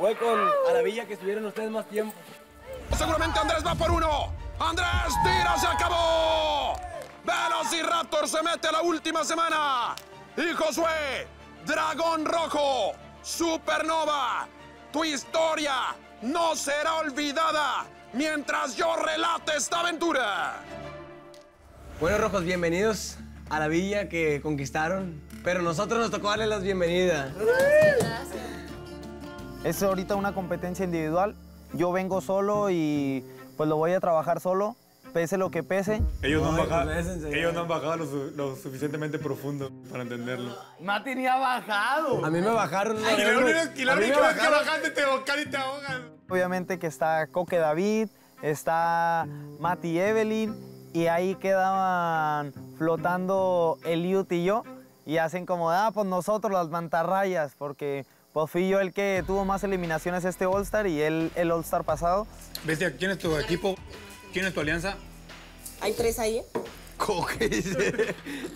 Fue con Aravilla que estuvieron ustedes más tiempo. Seguramente Andrés va por uno. Andrés tira, se acabó. Velociraptor se mete a la última semana. Y Josué, Dragón Rojo, Supernova, tu historia no será olvidada mientras yo relate esta aventura. Bueno, Rojos, bienvenidos a la villa que conquistaron, pero nosotros nos tocó darles las bienvenidas. Gracias. Es ahorita una competencia individual. Yo vengo solo y pues lo voy a trabajar solo, pese lo que pese. Ellos no han bajado lo suficientemente profundo para entenderlo. Mati ni ha bajado. A mí me bajaron. Y la única que bajaste te bocan y te ahogan. Obviamente que está Coque David, está Mati y Evelyn, y ahí quedaban flotando Eliud y yo, y hacen como, pues nosotros las mantarrayas, porque pues fui yo el que tuvo más eliminaciones este All-Star y él el All-Star pasado. Bestia, ¿quién es tu equipo? ¿Quién es tu alianza? Hay 3 ahí, ¿eh? Coge.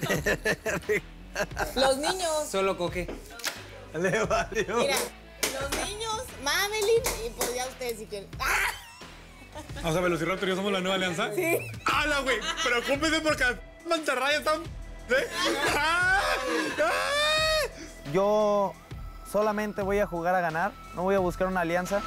Los niños. Solo Coge. Le valió. Mira, los niños, Mamelin y pues ya ustedes si quieren. O sea, Velociraptor y yo somos la nueva alianza. Sí. ¡Hala, güey! Preocúpense porque las mantarrayas están... Yo solamente voy a jugar a ganar, no voy a buscar una alianza.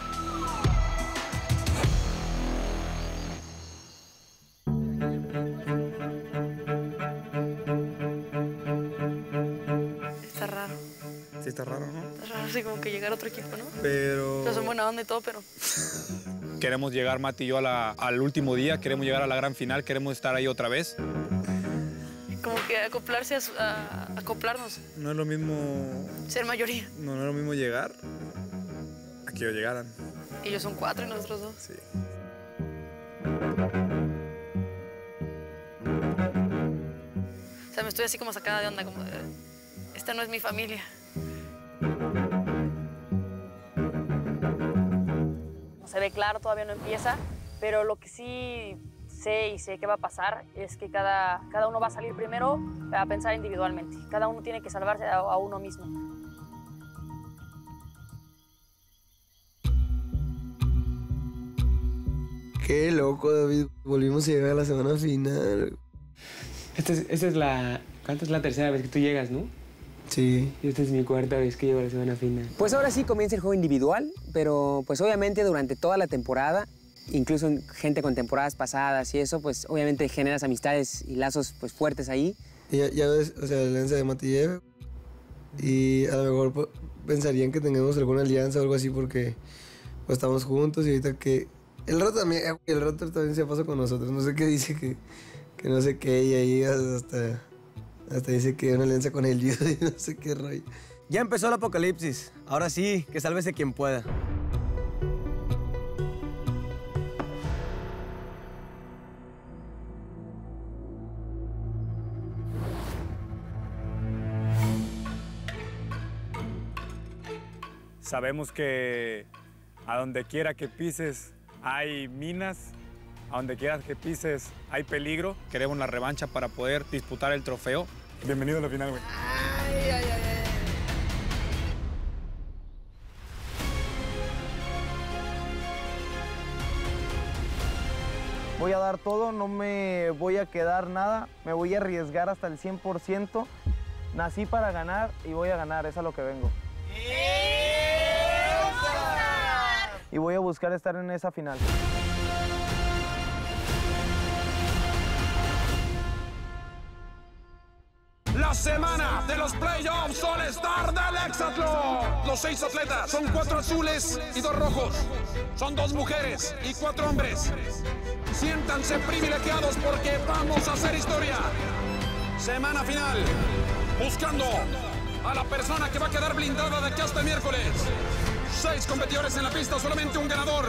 Está raro. Sí, está raro, ¿no? Está raro así como que llegar a otro equipo, ¿no? Pero... O sea, son buena onda y todo, pero... Queremos llegar, Mati y yo, al último día. Queremos llegar a la gran final. Queremos estar ahí otra vez. Como que acoplarse a acoplarnos. No es lo mismo... Ser mayoría. No es lo mismo llegar a que ellos llegaran. Ellos son 4 y nosotros 2. Sí. O sea, me estoy así como sacada de onda, como de... Esta no es mi familia. Se ve claro, todavía no empieza, pero lo que sí sé y sé que va a pasar es que cada uno va a salir primero a pensar individualmente. Cada uno tiene que salvarse a uno mismo. Qué loco, David. Volvimos a llegar a la semana final. Esta es la... ¿Cuánta es la tercera vez que tú llegas, no? Sí. Y esta es mi 4ª vez que llego a la semana final. Pues ahora sí comienza el juego individual, pero pues obviamente durante toda la temporada, incluso gente con temporadas pasadas y eso, pues obviamente generas amistades y lazos pues fuertes ahí. Y ya ves, o sea, la alianza de Mati y Eve, y a lo mejor pensarían que tengamos alguna alianza o algo así porque pues, estamos juntos y ahorita que... El Raptor también se pasa con nosotros, no sé qué dice que no sé qué, y ahí hasta dice que hay una alianza con el Dios y no sé qué rollo. Ya empezó el apocalipsis. Ahora sí, que sálvese quien pueda. Sabemos que a donde quiera que pises hay minas, a donde quiera que pises hay peligro. Queremos la revancha para poder disputar el trofeo. Bienvenido a la final, güey. Voy a dar todo, no me voy a quedar nada, me voy a arriesgar hasta el 100%. Nací para ganar y voy a ganar, es a lo que vengo. Y voy a buscar estar en esa final. La semana de los playoffs All-Star del Hexatlón. Los 6 atletas son 4 azules y 2 rojos. Son 2 mujeres y 4 hombres. Siéntanse privilegiados porque vamos a hacer historia. Semana final. Buscando a la persona que va a quedar blindada de aquí hasta el miércoles. 6 competidores en la pista, solamente un ganador.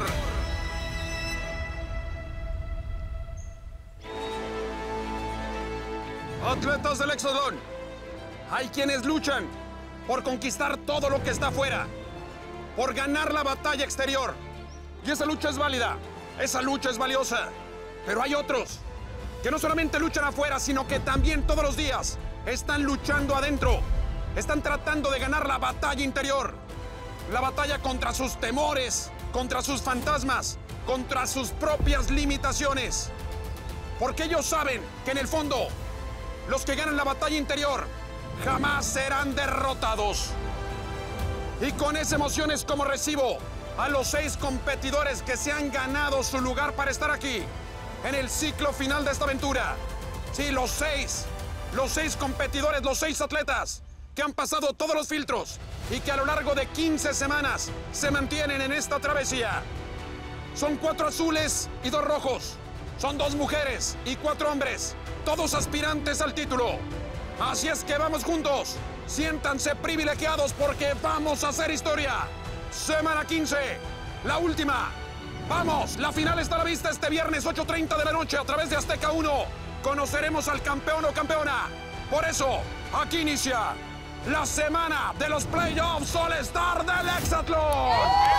Atletas del Hexatlón, hay quienes luchan por conquistar todo lo que está afuera, por ganar la batalla exterior. Y esa lucha es válida, esa lucha es valiosa. Pero hay otros que no solamente luchan afuera, sino que también todos los días están luchando adentro. Están tratando de ganar la batalla interior. la batalla contra sus temores, contra sus fantasmas, contra sus propias limitaciones. Porque ellos saben que en el fondo, los que ganan la batalla interior jamás serán derrotados. Y con esa emoción es como recibo a los 6 competidores que se han ganado su lugar para estar aquí en el ciclo final de esta aventura. Sí, los 6 competidores, los 6 atletas que han pasado todos los filtros y que a lo largo de 15 semanas se mantienen en esta travesía. Son 4 azules y 2 rojos. Son 2 mujeres y 4 hombres, todos aspirantes al título. Así es que vamos juntos. Siéntanse privilegiados porque vamos a hacer historia. Semana 15, la última. Vamos, la final está a la vista este viernes 8:30 de la noche a través de Azteca 1. Conoceremos al campeón o campeona. Por eso, aquí inicia la semana de los Playoffs All-Star del Hexatlón.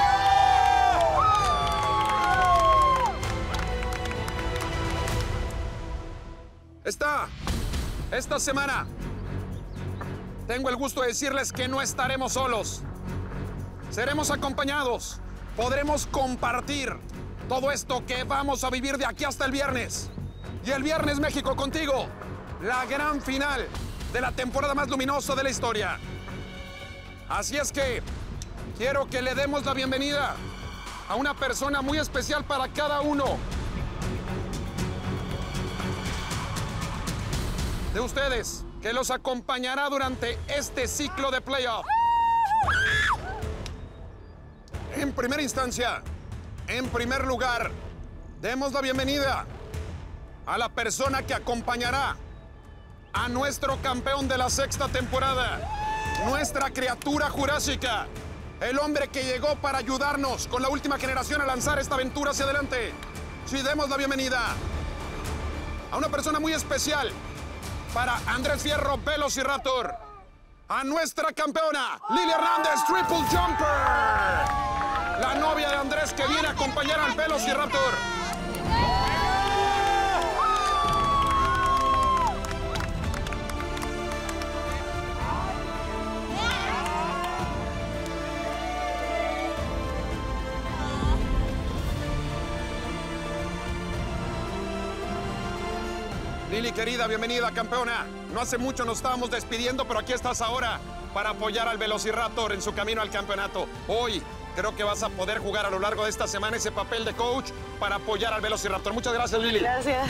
Esta semana tengo el gusto de decirles que no estaremos solos. Seremos acompañados. Podremos compartir todo esto que vamos a vivir de aquí hasta el viernes. Y el viernes, México, contigo. La gran final de la temporada más luminosa de la historia. Así es que quiero que le demos la bienvenida a una persona muy especial para cada uno de ustedes, que los acompañará durante este ciclo de playoff. En primera instancia, en primer lugar, demos la bienvenida a la persona que acompañará a nuestro campeón de la 6ª temporada, nuestra criatura jurásica, el hombre que llegó para ayudarnos con la última generación a lanzar esta aventura hacia adelante. Sí, demos la bienvenida a una persona muy especial para Andrés Fierro Velociraptor, a nuestra campeona Lili Hernández Triple Jumper, la novia de Andrés que viene a acompañar al Velociraptor. Lili, querida, bienvenida, campeona. No hace mucho nos estábamos despidiendo, pero aquí estás ahora para apoyar al Velociraptor en su camino al campeonato. Hoy creo que vas a poder jugar a lo largo de esta semana ese papel de coach para apoyar al Velociraptor. Muchas gracias, Lili. Gracias.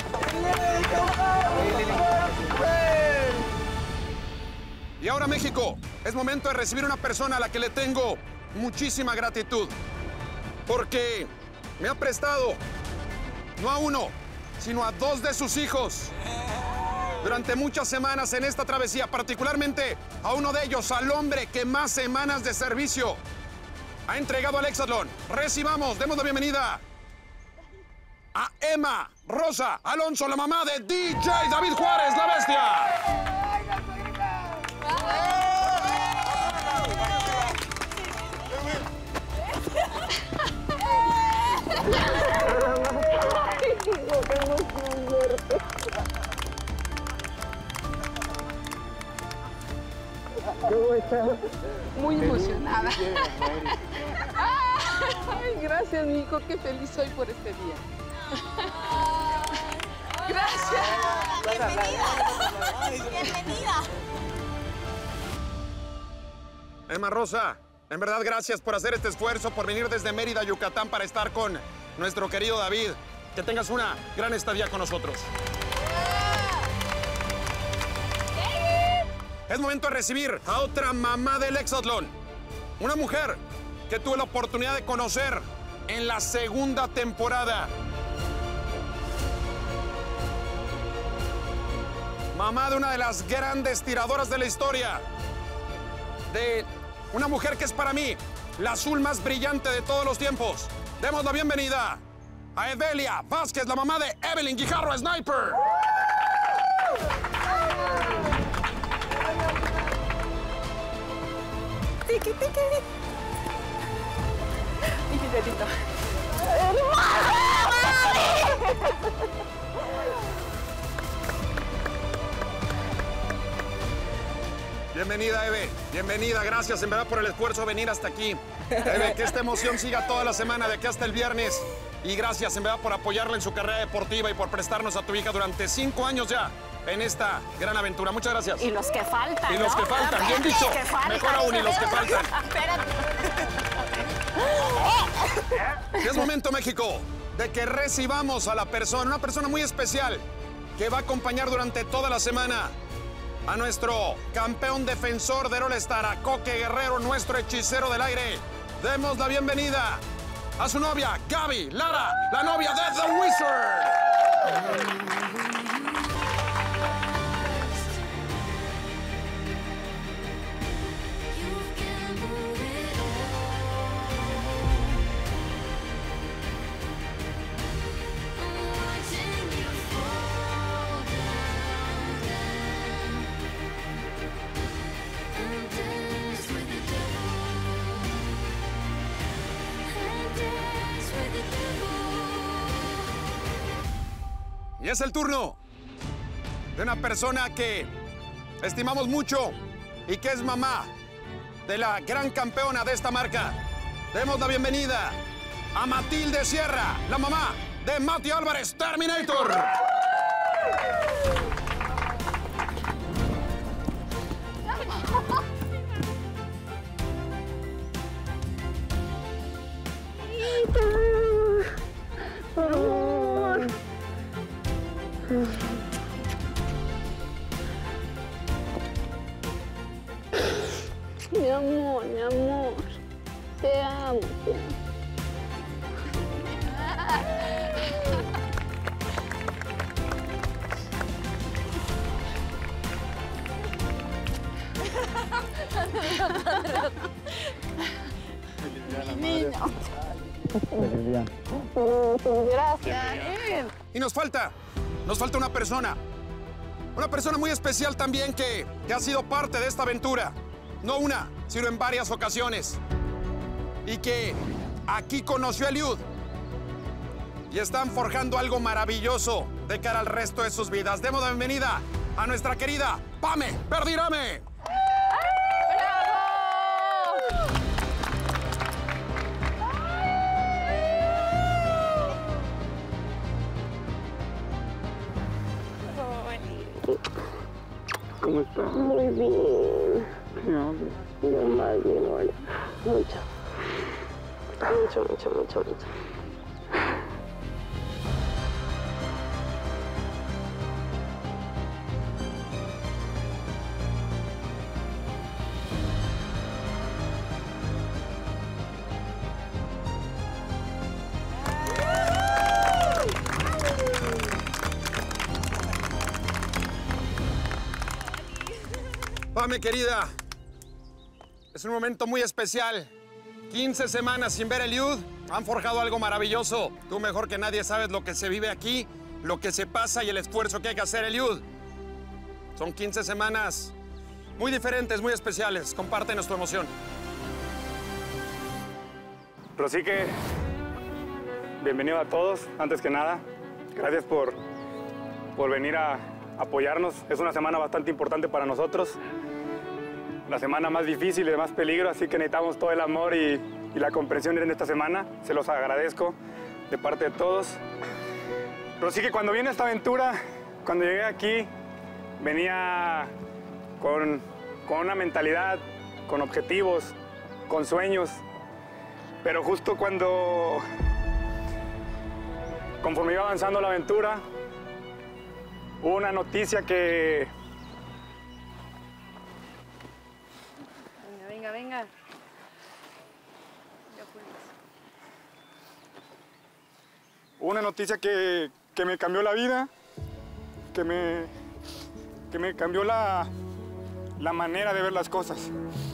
Y ahora, México, es momento de recibir una persona a la que le tengo muchísima gratitud, porque me ha prestado no a uno, sino a 2 de sus hijos durante muchas semanas en esta travesía, particularmente a uno de ellos, al hombre que más semanas de servicio ha entregado al Hexatlón. Recibamos, demos la bienvenida a Emma Rosa Alonso, la mamá de DJ David Juárez, la bestia. Muy emocionada. Ay, gracias, mi hijo, qué feliz soy por este día. Gracias. Bienvenida. Emma Rosa, en verdad gracias por hacer este esfuerzo, por venir desde Mérida, Yucatán, para estar con nuestro querido David. Que tengas una gran estadía con nosotros. Es momento de recibir a otra mamá del Hexatlón. Una mujer que tuve la oportunidad de conocer en la 2ª temporada. Mamá de una de las grandes tiradoras de la historia. De una mujer que es para mí la azul más brillante de todos los tiempos. Demos la bienvenida a Evelia Vázquez, la mamá de Evelyn Guijarro Sniper. Tiki, tiki. Chiquitito. Bienvenida, Eve. Bienvenida. Gracias, en verdad, por el esfuerzo de venir hasta aquí. Eve, que esta emoción siga toda la semana, de aquí hasta el viernes. Y gracias, en verdad, por apoyarla en su carrera deportiva y por prestarnos a tu hija durante 5 años ya en esta gran aventura. Muchas gracias. Y los que faltan, Y los ¿no? que faltan, bien dicho. Que faltan. Mejor aún, y los que faltan. Espérate. Y es momento, México, de que recibamos a la persona, una persona muy especial, que va a acompañar durante toda la semana a nuestro campeón defensor del All-Star, a Coque Guerrero, nuestro hechicero del aire. Demos la bienvenida a su novia, Gaby Lara, la novia de The Wizard. Y es el turno de una persona que estimamos mucho y que es mamá de la gran campeona de esta marca. Demos la bienvenida a Matilde Sierra, la mamá de Mati Álvarez, Terminator. Mi amor, te amo. Niño. Gracias. Y nos falta una persona muy especial también que ha sido parte de esta aventura. No una, sino en varias ocasiones. Y que aquí conoció a Eliud. Y están forjando algo maravilloso de cara al resto de sus vidas. Demos la bienvenida a nuestra querida Pame Verdirame. ¿Cómo estás? Muy bien. Yo más bien, bueno. Mucho. Pame, querida, es un momento muy especial. 15 semanas sin ver a Eliud, han forjado algo maravilloso. Tú mejor que nadie sabes lo que se vive aquí, lo que se pasa y el esfuerzo que hay que hacer, Eliud. Son 15 semanas muy diferentes, muy especiales. Compártenos tu emoción. Rosique, bienvenido a todos. Antes que nada, gracias por venir a apoyarnos. Es una semana bastante importante para nosotros. La semana más difícil y de más peligro, así que necesitamos todo el amor y la comprensión en esta semana. Se los agradezco de parte de todos. Rosique, cuando viene esta aventura, cuando llegué aquí, venía con una mentalidad, con objetivos, con sueños. Pero justo conforme iba avanzando la aventura, hubo una noticia que... Venga. Hubo una noticia que me cambió la vida, que me cambió la manera de ver las cosas.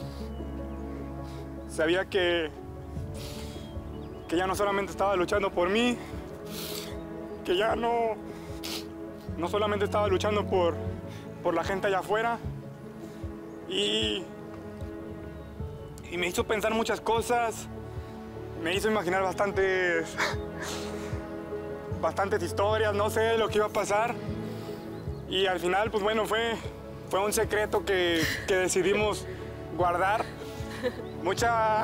Sabía que ya no solamente estaba luchando por mí, que ya no solamente estaba luchando por la gente allá afuera, y me hizo pensar muchas cosas, me hizo imaginar bastantes historias, no sé lo que iba a pasar. Y al final, pues bueno, fue fue un secreto que decidimos guardar. Mucha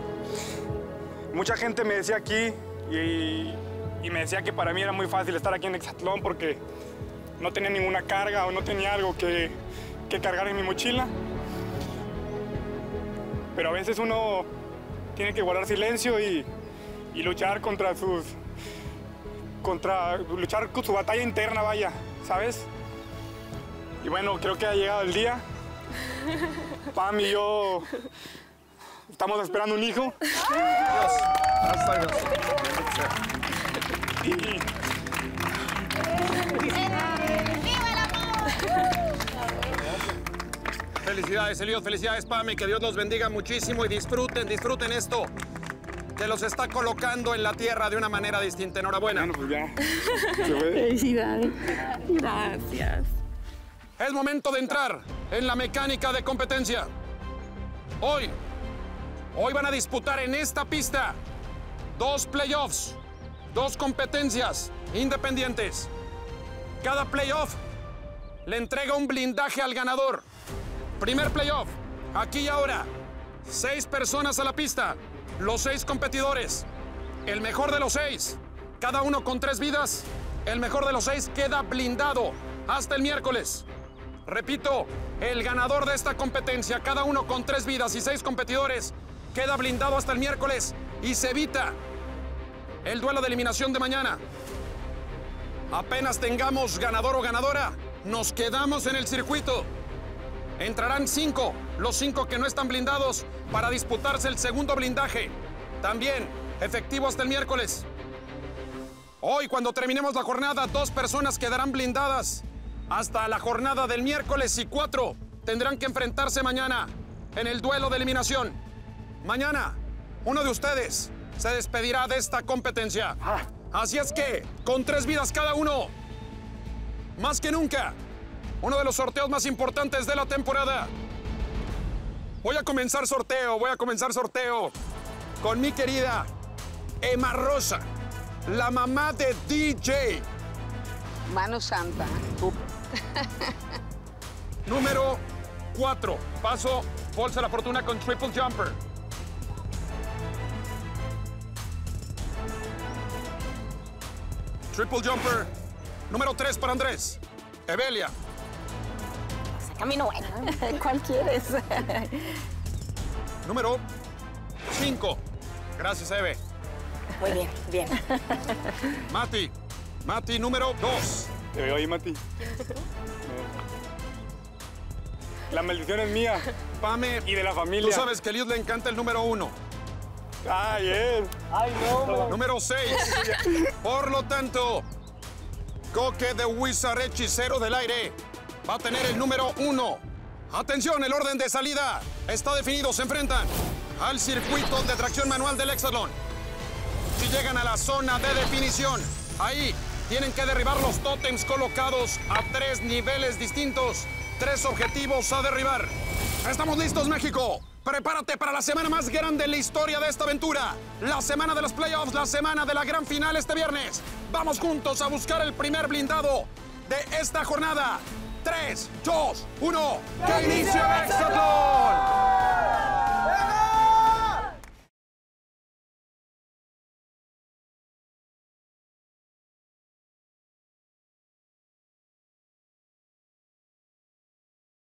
gente me decía aquí y me decía que para mí era muy fácil estar aquí en Exatlón porque no tenía ninguna carga o no tenía algo que cargar en mi mochila. Pero a veces uno tiene que guardar silencio y luchar luchar con su batalla interna, vaya, ¿sabes? Y bueno, creo que ha llegado el día. Pam y yo estamos esperando un hijo. Felicidades, Eliud, felicidades, Pame, que Dios los bendiga muchísimo y disfruten esto. Que los está colocando en la tierra de una manera distinta. Enhorabuena. Bueno, pues ya. Felicidades. Gracias. Es momento de entrar en la mecánica de competencia. Hoy van a disputar en esta pista 2 playoffs, 2 competencias independientes. Cada playoff le entrega un blindaje al ganador. Primer playoff, aquí y ahora. 6 personas a la pista, los 6 competidores. El mejor de los 6, cada uno con 3 vidas. El mejor de los 6 queda blindado hasta el miércoles. Repito, el ganador de esta competencia, cada uno con 3 vidas y 6 competidores, queda blindado hasta el miércoles y se evita el duelo de eliminación de mañana. Apenas tengamos ganador o ganadora, nos quedamos en el circuito. Entrarán 5, los 5 que no están blindados, para disputarse el segundo blindaje. También efectivo hasta el miércoles. Hoy, cuando terminemos la jornada, 2 personas quedarán blindadas hasta la jornada del miércoles y 4 tendrán que enfrentarse mañana en el duelo de eliminación. Mañana, uno de ustedes se despedirá de esta competencia. Así es que, con 3 vidas cada uno, más que nunca, uno de los sorteos más importantes de la temporada. Voy a comenzar sorteo con mi querida Emma Rosa, la mamá de DJ. Mano Santa. Número 4. Paso bolsa de la fortuna con Triple Jumper. Triple Jumper. Número 3 para Andrés. Evelia. Camino bueno. ¿Cuál quieres? Número 5. Gracias, Eve. Muy bien, bien. Mati, número 2. Te veo ahí, Mati. La maldición es mía. Pame. Y de la familia. Tú sabes que a Eliud le encanta el número 1. ¡Ay, él! ¡Ay, no! Número 6. Por lo tanto, Coque de Wizard, hechicero del aire, va a tener el número 1. Atención, el orden de salida está definido. Se enfrentan al circuito de tracción manual del Exatlón. Si llegan a la zona de definición, ahí tienen que derribar los tótems colocados a 3 niveles distintos. 3 objetivos a derribar. ¡Estamos listos, México! Prepárate para la semana más grande en la historia de esta aventura. La semana de los playoffs, la semana de la gran final este viernes. Vamos juntos a buscar el primer blindado de esta jornada. 3, 2, 1, ¡que inicie Exatlón!